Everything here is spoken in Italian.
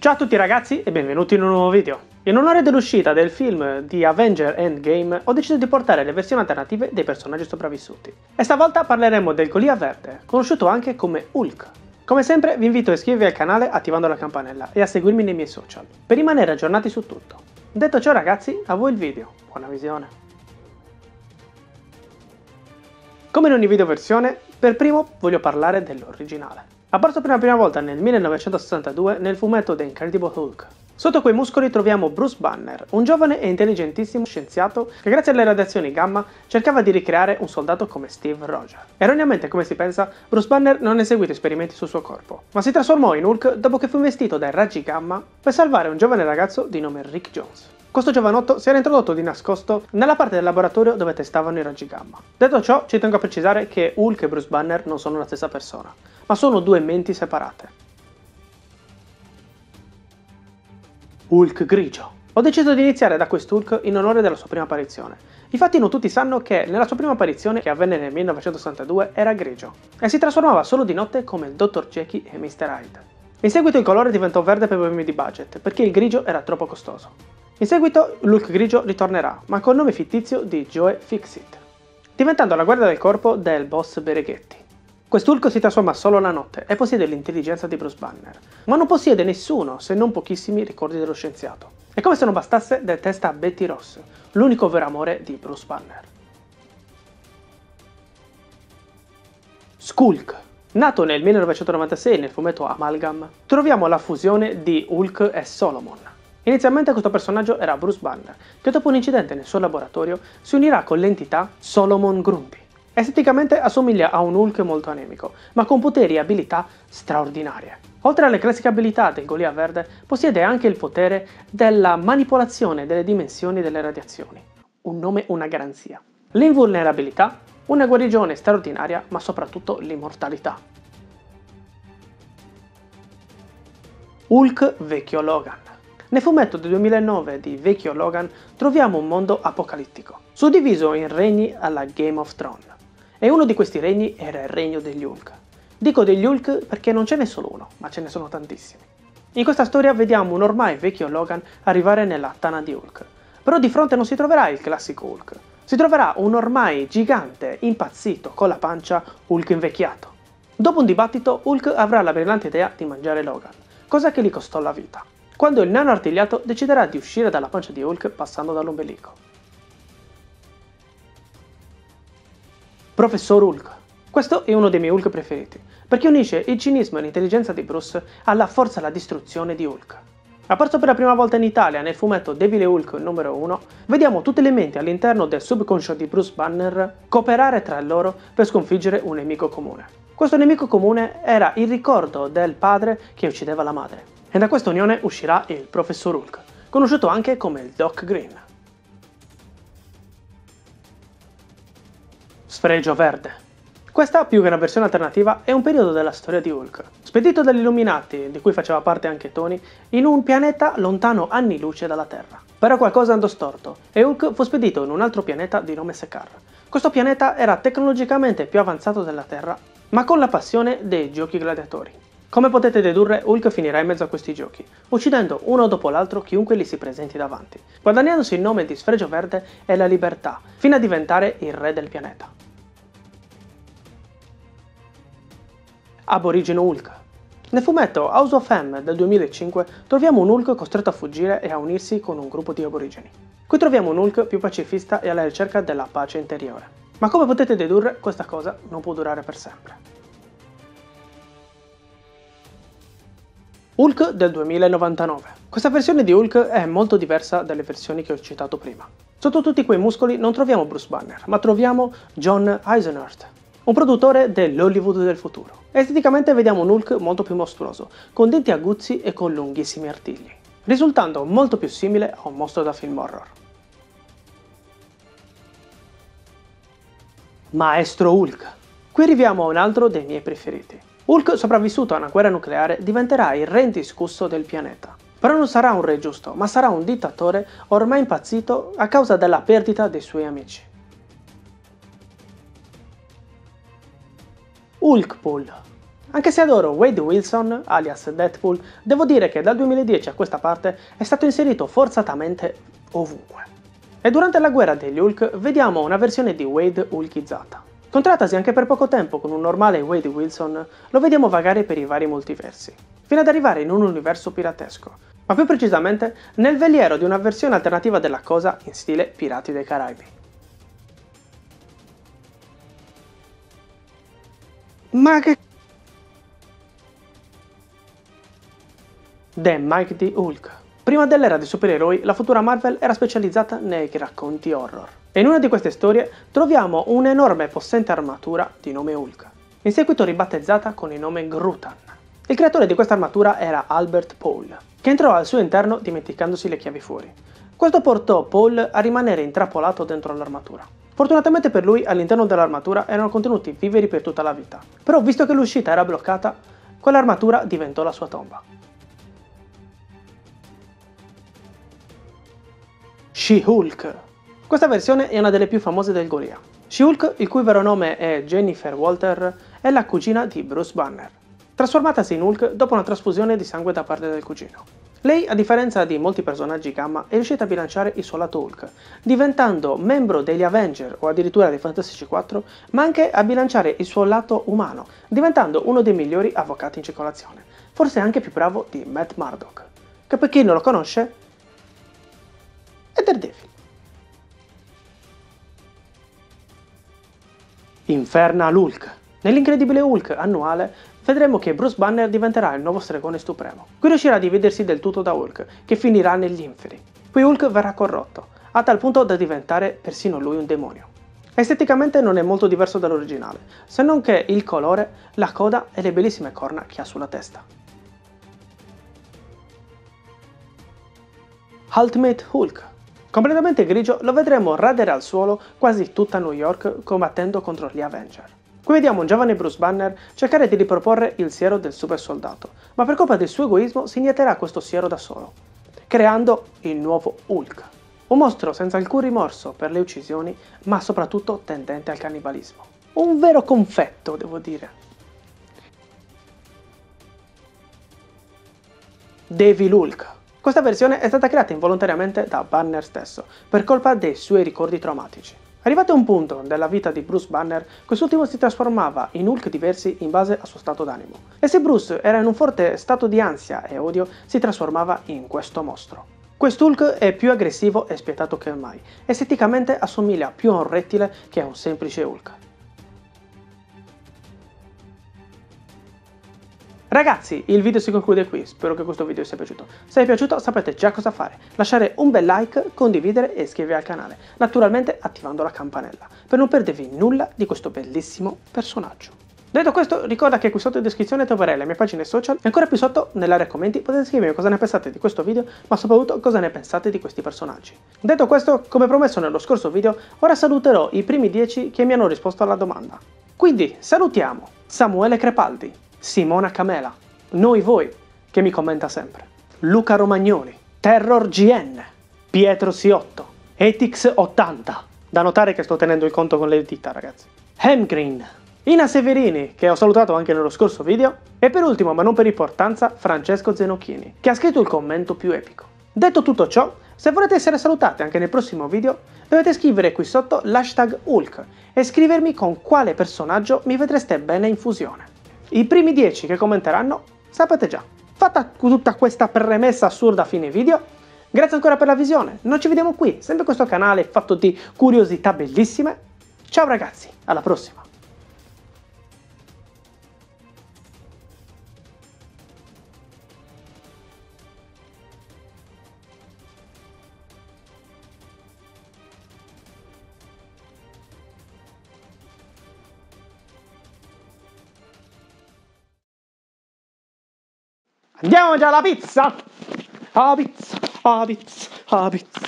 Ciao a tutti ragazzi e benvenuti in un nuovo video. In onore dell'uscita del film di Avengers Endgame ho deciso di portare le versioni alternative dei personaggi sopravvissuti. E stavolta parleremo del Golia Verde, conosciuto anche come Hulk. Come sempre vi invito a iscrivervi al canale attivando la campanella e a seguirmi nei miei social, per rimanere aggiornati su tutto. Detto ciò ragazzi, a voi il video. Buona visione. Come in ogni video versione, per primo voglio parlare dell'originale. Apparso per la prima volta nel 1962 nel fumetto The Incredible Hulk. Sotto quei muscoli troviamo Bruce Banner, un giovane e intelligentissimo scienziato che grazie alle radiazioni gamma cercava di ricreare un soldato come Steve Rogers. Erroneamente, come si pensa, Bruce Banner non ha eseguito esperimenti sul suo corpo, ma si trasformò in Hulk dopo che fu investito dai raggi gamma per salvare un giovane ragazzo di nome Rick Jones. Questo giovanotto si era introdotto di nascosto nella parte del laboratorio dove testavano i raggi gamma. Detto ciò, ci tengo a precisare che Hulk e Bruce Banner non sono la stessa persona, ma sono due menti separate. Hulk grigio. Ho deciso di iniziare da quest'Hulk in onore della sua prima apparizione. Infatti non tutti sanno che nella sua prima apparizione, che avvenne nel 1962, era grigio, e si trasformava solo di notte come il Dr. Jekyll e Mr. Hyde. In seguito il colore diventò verde per problemi di budget, perché il grigio era troppo costoso. In seguito l'Hulk grigio ritornerà, ma col nome fittizio di Joe Fixit, diventando la guardia del corpo del boss Bereghetti. Quest'Hulk si trasforma solo la notte e possiede l'intelligenza di Bruce Banner, ma non possiede nessuno se non pochissimi ricordi dello scienziato. È come se non bastasse, detesta Betty Ross, l'unico vero amore di Bruce Banner. Skulk. Nato nel 1996 nel fumetto Amalgam, troviamo la fusione di Hulk e Solomon. Inizialmente questo personaggio era Bruce Banner, che dopo un incidente nel suo laboratorio si unirà con l'entità Solomon Grumpy. Esteticamente assomiglia a un Hulk molto anemico, ma con poteri e abilità straordinarie. Oltre alle classiche abilità del Golia Verde, possiede anche il potere della manipolazione delle dimensioni delle radiazioni. Un nome, una garanzia. L'invulnerabilità, una guarigione straordinaria, ma soprattutto l'immortalità. Hulk Vecchio Logan. Nel fumetto del 2009 di Vecchio Logan troviamo un mondo apocalittico, suddiviso in regni alla Game of Thrones. E uno di questi regni era il regno degli Hulk. Dico degli Hulk perché non ce n'è solo uno, ma ce ne sono tantissimi. In questa storia vediamo un ormai vecchio Logan arrivare nella tana di Hulk. Però di fronte non si troverà il classico Hulk. Si troverà un ormai gigante, impazzito, con la pancia Hulk invecchiato. Dopo un dibattito, Hulk avrà la brillante idea di mangiare Logan, cosa che gli costò la vita, quando il nano artigliato deciderà di uscire dalla pancia di Hulk passando dall'ombelico. Professor Hulk. Questo è uno dei miei Hulk preferiti, perché unisce il cinismo e l'intelligenza di Bruce alla forza e alla distruzione di Hulk. Apparso per la prima volta in Italia nel fumetto Devil e Hulk numero 1, vediamo tutti le menti all'interno del subconscio di Bruce Banner cooperare tra loro per sconfiggere un nemico comune. Questo nemico comune era il ricordo del padre che uccideva la madre. E da questa unione uscirà il Professor Hulk, conosciuto anche come il Doc Green. Sfregio verde. Questa, più che una versione alternativa, è un periodo della storia di Hulk, spedito dagli Illuminati, di cui faceva parte anche Tony, in un pianeta lontano anni luce dalla Terra. Però qualcosa andò storto e Hulk fu spedito in un altro pianeta di nome Sakaar. Questo pianeta era tecnologicamente più avanzato della Terra, ma con la passione dei giochi gladiatori. Come potete dedurre, Hulk finirà in mezzo a questi giochi, uccidendo uno dopo l'altro chiunque gli si presenti davanti, guadagnandosi il nome di Sfregio Verde e la libertà, fino a diventare il re del pianeta. Aborigeno Hulk. Nel fumetto House of M del 2005 troviamo un Hulk costretto a fuggire e a unirsi con un gruppo di aborigeni. Qui troviamo un Hulk più pacifista e alla ricerca della pace interiore. Ma come potete dedurre, questa cosa non può durare per sempre. Hulk del 2099. Questa versione di Hulk è molto diversa dalle versioni che ho citato prima. Sotto tutti quei muscoli non troviamo Bruce Banner, ma troviamo John Eisenhart, un produttore dell'Hollywood del futuro. Esteticamente vediamo un Hulk molto più mostruoso, con denti aguzzi e con lunghissimi artigli, risultando molto più simile a un mostro da film horror. Maestro Hulk. Qui arriviamo a un altro dei miei preferiti. Hulk, sopravvissuto a una guerra nucleare, diventerà il re indiscusso del pianeta. Però non sarà un re giusto, ma sarà un dittatore ormai impazzito a causa della perdita dei suoi amici. Hulkpool. Anche se adoro Wade Wilson, alias Deadpool, devo dire che dal 2010 a questa parte è stato inserito forzatamente ovunque. E durante la guerra degli Hulk vediamo una versione di Wade hulkizzata. Contrattasi anche per poco tempo con un normale Wade Wilson, lo vediamo vagare per i vari multiversi, fino ad arrivare in un universo piratesco, ma più precisamente nel veliero di una versione alternativa della cosa in stile Pirati dei Caraibi. Ma che... The Mighty Hulk. Prima dell'era dei supereroi, la futura Marvel era specializzata nei racconti horror. E in una di queste storie troviamo un'enorme e possente armatura di nome Hulk, in seguito ribattezzata con il nome Grutan. Il creatore di questa armatura era Albert Paul, che entrò al suo interno dimenticandosi le chiavi fuori. Questo portò Paul a rimanere intrappolato dentro l'armatura. Fortunatamente per lui, all'interno dell'armatura erano contenuti viveri per tutta la vita. Però, visto che l'uscita era bloccata, quell'armatura diventò la sua tomba. She-Hulk. Questa versione è una delle più famose del Golia. She-Hulk, il cui vero nome è Jennifer Walter, è la cugina di Bruce Banner, trasformatasi in Hulk dopo una trasfusione di sangue da parte del cugino. Lei, a differenza di molti personaggi Gamma, è riuscita a bilanciare il suo lato Hulk, diventando membro degli Avenger o addirittura dei Fantastici 4, ma anche a bilanciare il suo lato umano, diventando uno dei migliori avvocati in circolazione, forse anche più bravo di Matt Murdock, che per chi non lo conosce è Daredevil. Infernal Hulk. Nell'incredibile Hulk annuale vedremo che Bruce Banner diventerà il nuovo stregone supremo. Qui riuscirà a dividersi del tutto da Hulk, che finirà negli inferi. Qui Hulk verrà corrotto, a tal punto da diventare persino lui un demonio. Esteticamente non è molto diverso dall'originale, se non che il colore, la coda e le bellissime corna che ha sulla testa. Ultimate Hulk. Completamente grigio, lo vedremo radere al suolo quasi tutta New York combattendo contro gli Avenger. Qui vediamo un giovane Bruce Banner cercare di riproporre il siero del super soldato, ma per colpa del suo egoismo si inietterà questo siero da solo, creando il nuovo Hulk. Un mostro senza alcun rimorso per le uccisioni, ma soprattutto tendente al cannibalismo. Un vero confetto, devo dire. Devil Hulk. Questa versione è stata creata involontariamente da Banner stesso, per colpa dei suoi ricordi traumatici. Arrivato a un punto della vita di Bruce Banner, quest'ultimo si trasformava in Hulk diversi in base al suo stato d'animo. E se Bruce era in un forte stato di ansia e odio, si trasformava in questo mostro. Quest'Hulk è più aggressivo e spietato che mai, esteticamente assomiglia più a un rettile che a un semplice Hulk. Ragazzi, il video si conclude qui, spero che questo video sia piaciuto. Se è piaciuto sapete già cosa fare, lasciare un bel like, condividere e iscrivervi al canale, naturalmente attivando la campanella, per non perdervi nulla di questo bellissimo personaggio. Detto questo, ricorda che qui sotto in descrizione troverai le mie pagine social e ancora più sotto, nell'area commenti, potete scrivermi cosa ne pensate di questo video, ma soprattutto cosa ne pensate di questi personaggi. Detto questo, come promesso nello scorso video, ora saluterò i primi 10 che mi hanno risposto alla domanda. Quindi, salutiamo Samuele Crepaldi, Simona Camela, Noi Voi, che mi commenta sempre, Luca Romagnoli, Terror GN, Pietro Siotto, Etix80, da notare che sto tenendo il conto con le dita ragazzi, Hemgreen, Ina Severini, che ho salutato anche nello scorso video, e per ultimo ma non per importanza Francesco Zenocchini, che ha scritto il commento più epico. Detto tutto ciò, se volete essere salutate anche nel prossimo video, dovete scrivere qui sotto l'hashtag Hulk e scrivermi con quale personaggio mi vedreste bene in fusione. I primi 10 che commenteranno, sapete già. Fatta tutta questa premessa assurda a fine video, grazie ancora per la visione, noi ci vediamo qui, sempre questo canale fatto di curiosità bellissime. Ciao ragazzi, alla prossima! Andiamo già alla pizza! Alla pizza, alla pizza, alla pizza.